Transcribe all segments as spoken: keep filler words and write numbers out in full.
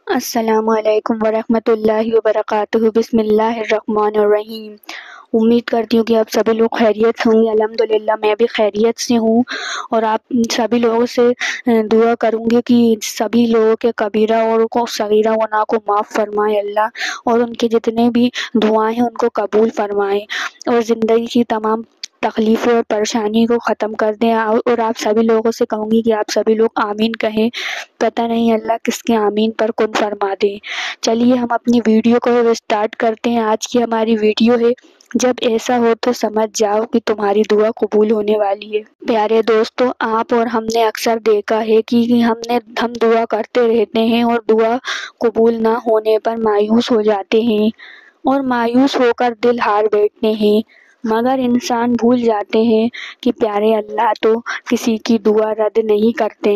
السلام علیکم ورحمۃ اللہ وبرکاتہ۔ بسم اللہ الرحمن الرحیم۔ امید کرتی ہوں کہ آپ سبھی لوگ خیریت سے ہوں گے۔ الحمدللہ میں بھی خیریت سے ہوں، اور آپ سبھی لوگوں سے دعا کروں گی کہ سبھی لوگوں کے کبیرہ اور کو صغیرہ گناہ کو معاف فرمائے اللہ، اور ان کے جتنے بھی دعائیں ہیں ان کو قبول فرمائے، اور زندگی کی تمام تکلیفوں اور پریشانی کو ختم کر دیں۔ اور آپ سبھی لوگوں سے کہوں گی کہ آپ سبھی لوگ آمین کہیں، پتہ نہیں اللہ کس کے آمین پر کن فرما دے۔ چلیے ہم اپنی ویڈیو کو اسٹارٹ کرتے ہیں۔ آج کی ہماری ویڈیو ہے، جب ایسا ہو تو سمجھ جاؤ کہ تمہاری دعا قبول ہونے والی ہے۔ پیارے دوستو، آپ اور ہم نے اکثر دیکھا ہے کہ ہم نے ہم دعا کرتے رہتے ہیں اور دعا قبول نہ ہونے پر مایوس ہو جاتے ہیں، اور مایوس ہو کر دل ہار بیٹھتے ہیں، مگر انسان بھول جاتے ہیں کہ پیارے اللہ تو کسی کی دعا رد نہیں کرتے۔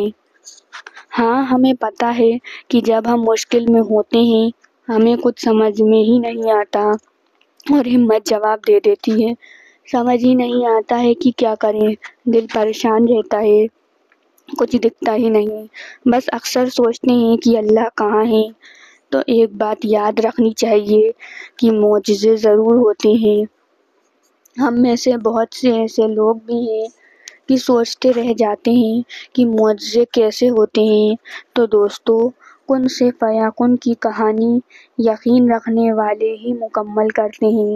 ہاں، ہمیں پتہ ہے کہ جب ہم مشکل میں ہوتے ہیں، ہمیں کچھ سمجھ میں ہی نہیں آتا اور ہمت جواب دے دیتی ہے، سمجھ ہی نہیں آتا ہے کہ کیا کریں، دل پریشان رہتا ہے، کچھ دکھتا ہی نہیں، بس اکثر سوچتے ہیں کہ اللہ کہاں ہے۔ تو ایک بات یاد رکھنی چاہیے کہ معجزے ضرور ہوتے ہیں۔ ہم میں سے بہت سے ایسے لوگ بھی ہیں کہ سوچتے رہ جاتے ہیں کہ معجزے کیسے ہوتے ہیں۔ تو دوستو، کن سے فیکون کی کہانی یقین رکھنے والے ہی مکمل کرتے ہیں۔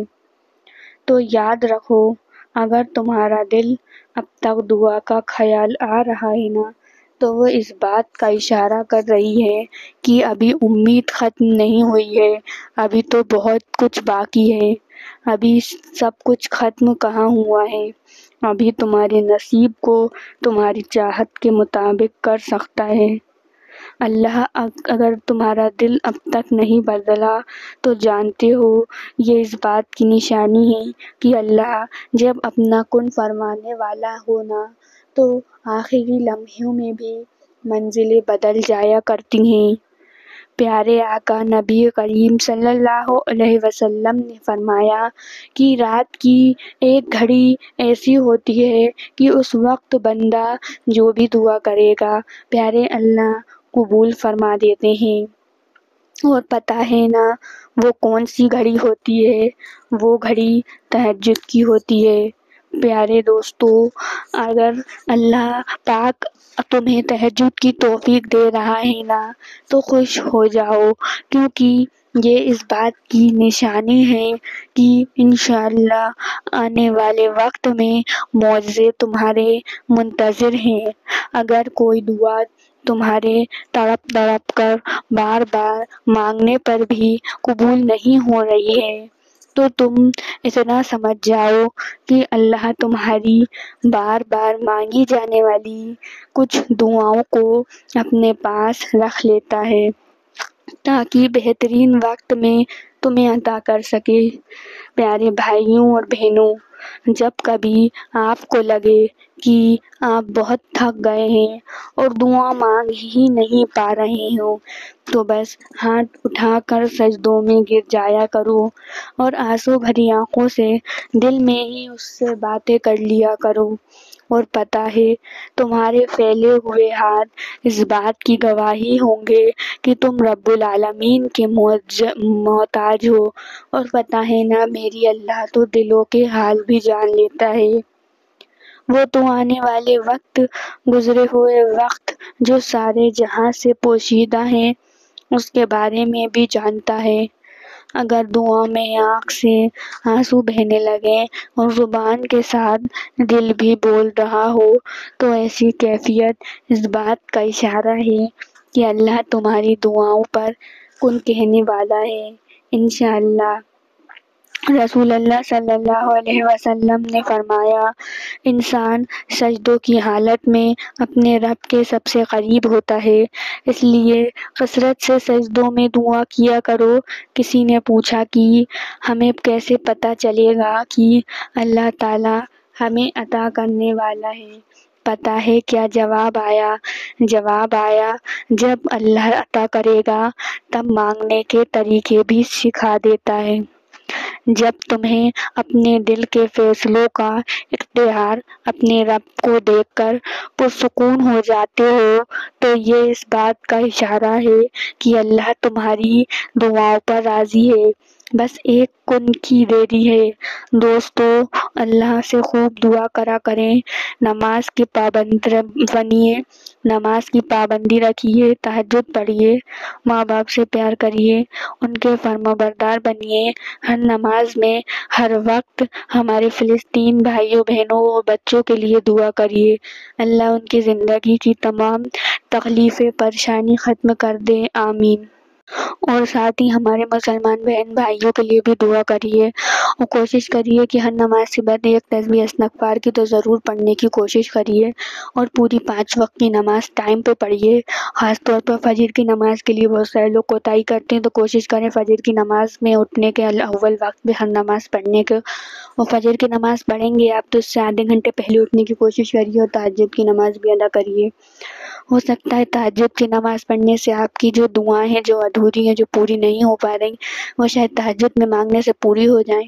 تو یاد رکھو، اگر تمہارا دل اب تک دعا کا خیال آ رہا ہے نا، تو وہ اس بات کا اشارہ کر رہی ہے کہ ابھی امید ختم نہیں ہوئی ہے، ابھی تو بہت کچھ باقی ہے، ابھی سب کچھ ختم کہاں ہوا ہے، ابھی تمہارے نصیب کو تمہاری چاہت کے مطابق کر سکتا ہے۔ اللہ اگر تمہارا دل اب تک نہیں بدلا تو جانتے ہو یہ اس بات کی نشانی ہے کہ اللہ جب اپنا کن فرمانے والا ہو نا، تو آخری لمحوں میں بھی منزلیں بدل جایا کرتی ہیں۔ پیارے آقا نبی کریم صلی اللہ علیہ وسلم نے فرمایا کہ رات کی ایک گھڑی ایسی ہوتی ہے کہ اس وقت بندہ جو بھی دعا کرے گا پیارے اللہ قبول فرما دیتے ہیں۔ اور پتہ ہے نا وہ کون سی گھڑی ہوتی ہے؟ وہ گھڑی تہجد کی ہوتی ہے۔ پیارے دوستو، اگر اللہ پاک تمہیں تہجد کی توفیق دے رہا ہے نا، تو خوش ہو جاؤ، کیونکہ یہ اس بات کی نشانی ہے کہ انشاءاللہ آنے والے وقت میں معجزے تمہارے منتظر ہیں۔ اگر کوئی دعا تمہارے تڑپ تڑپ کر بار بار مانگنے پر بھی قبول نہیں ہو رہی ہے، تو تم اتنا سمجھ جاؤ کہ اللہ تمہاری بار بار مانگی جانے والی کچھ دعاؤں کو اپنے پاس رکھ لیتا ہے، تاکہ بہترین وقت میں تمہیں عطا کر سکے۔ پیارے بھائیوں اور بہنوں، جب کبھی آپ کو لگے کہ آپ بہت تھک گئے ہیں اور دعا مانگ ہی نہیں پا رہے ہو، تو بس ہاتھ اٹھا کر سجدوں میں گر جایا کرو، اور آنسو بھری آنکھوں سے دل میں ہی اس سے باتیں کر لیا کرو، اور پتہ ہے تمہارے پھیلے ہوئے ہاتھ اس بات کی گواہی ہوں گے کہ تم رب العالمین کے محتاج ہو، اور پتہ ہے نا میری اللہ تو دلوں کے حال بھی جان لیتا ہے۔ وہ تو آنے والے وقت، گزرے ہوئے وقت جو سارے جہاں سے پوشیدہ ہیں اس کے بارے میں بھی جانتا ہے۔ اگر دعا میں آنکھ سے آنسو بہنے لگے اور زبان کے ساتھ دل بھی بول رہا ہو، تو ایسی کیفیت اس بات کا اشارہ ہے کہ اللہ تمہاری دعاؤں پر کن کہنے والا ہے۔ انشاءاللہ رسول اللہ صلی اللہ علیہ وسلم نے فرمایا، انسان سجدوں کی حالت میں اپنے رب کے سب سے قریب ہوتا ہے، اس لیے کثرت سے سجدوں میں دعا کیا کرو۔ کسی نے پوچھا کہ ہمیں کیسے پتہ چلے گا کہ اللہ تعالیٰ ہمیں عطا کرنے والا ہے؟ پتہ ہے کیا جواب آیا؟ جواب آیا، جب اللہ عطا کرے گا تب مانگنے کے طریقے بھی سکھا دیتا ہے۔ جب تمہیں اپنے دل کے فیصلوں کا اختیار اپنے رب کو دیکھ کر پرسکون ہو جاتے ہو تو یہ اس بات کا اشارہ ہے کہ اللہ تمہاری دعاؤں پر راضی ہے، بس ایک کن کی دیری ہے۔ دوستو، اللہ سے خوب دعا کرا کریں، نماز کی پابند بنیے نماز کی پابندی رکھیے، تہجد پڑھیے، ماں باپ سے پیار کریے، ان کے فرما بردار بنیے، ہر نماز میں ہر وقت ہمارے فلسطین بھائیوں بہنوں اور بچوں کے لیے دعا کریے، اللہ ان کی زندگی کی تمام تکلیفیں پریشانی ختم کر دے، آمین۔ اور ساتھ ہی ہمارے مسلمان بہن بھائیوں کے لیے بھی دعا کریے اور کوشش کریے کہ ہر نماز کے بعد ایک تسبیح استغفار کی تو ضرور پڑھنے کی کوشش کریے، اور پوری پانچ وقت کی نماز ٹائم پہ پڑھیے۔ خاص طور پر فجر کی نماز کے لیے بہت سارے لوگ کوتاہی کرتے ہیں، تو کوشش کریں فجر کی نماز میں اٹھنے کے اول وقت میں ہر نماز پڑھنے کے، اور فجر کی نماز پڑھیں گے آپ تو اس سے آدھے گھنٹے پہلے اٹھنے کی کوشش کریے، اور تہجد کی نماز بھی ادا کریے۔ ہو سکتا ہے تہجد کی نماز پڑھنے سے آپ کی جو دعائیں ہیں جو ادھوری ہیں جو پوری نہیں ہو پا رہی وہ شاید تہجد میں مانگنے سے پوری ہو جائیں،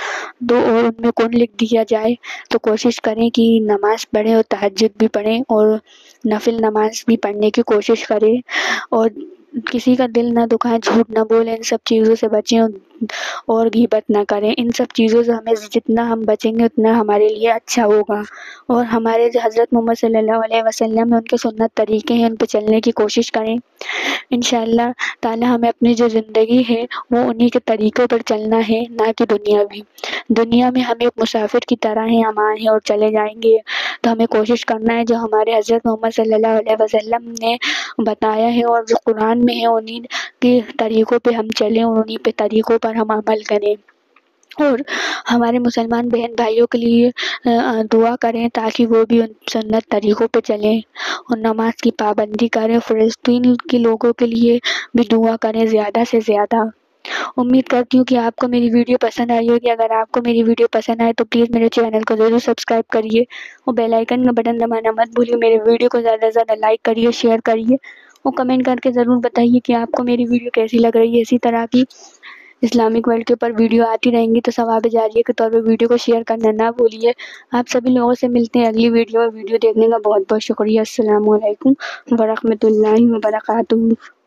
تو اور ان میں کون لکھ دیا جائے، تو کوشش کریں کہ نماز پڑھیں اور تہجد بھی پڑھیں اور نفل نماز بھی پڑھنے کی کوشش کریں، اور کسی کا دل نہ دکھائیں، جھوٹ نہ بولیں، ان سب چیزوں سے بچیں، اور غیبت نہ کریں۔ ان سب چیزوں سے ہمیں جتنا ہم بچیں گے اتنا ہمارے لیے اچھا ہوگا، اور ہمارے جو حضرت محمد صلی اللہ علیہ وسلم ان کے سنت طریقے ہیں ان پہ چلنے کی کوشش کریں۔ انشاءاللہ تعالی ہمیں اپنی جو زندگی ہے وہ انہی کے طریقوں پر چلنا ہے، نہ کہ دنیا بھی دنیا میں ہم ایک مسافر کی طرح ہیں، ہم آئے ہیں اور چلے جائیں گے، تو ہمیں کوشش کرنا ہے جو ہمارے حضرت محمد صلی اللہ علیہ وسلم نے بتایا ہے اور جو قرآن میں ہے انہی کے طریقوں پہ ہم چلیں اور انہی پہ طریقوں پر ہم عمل کریں، اور ہمارے مسلمان بہن بھائیوں کے لیے دعا کریں تاکہ وہ بھی ان سنت طریقوں پہ چلیں اور نماز کی پابندی کریں۔ فلسطین کے لوگوں کے لیے بھی دعا کریں زیادہ سے زیادہ۔ امید کرتی ہوں کہ آپ کو میری ویڈیو پسند آئی ہوگی۔ اگر آپ کو میری ویڈیو پسند آئے تو پلیز میرے چینل کو ضرور سبسکرائب کریے اور بیل آئیکن کا بٹن دبانا مت بھولیے۔ میرے ویڈیو کو زیادہ سے زیادہ لائک کریے، شیئر کریے اور کمنٹ کر کے ضرور بتائیے کہ آپ کو میری ویڈیو کیسی لگ رہی ہے۔ اسی طرح کی اسلامک ورلڈ کے اوپر ویڈیو آتی رہیں گی تو ثواب جاریہ کے طور پہ ویڈیو کو شیئر کرنا نہ بھولیے۔ آپ سبھی لوگوں سے ملتے ہیں اگلی ویڈیو میں۔ ویڈیو دیکھنے کا بہت بہت شکریہ۔ السلام علیکم ورحمۃ اللہ وبرکاتہ۔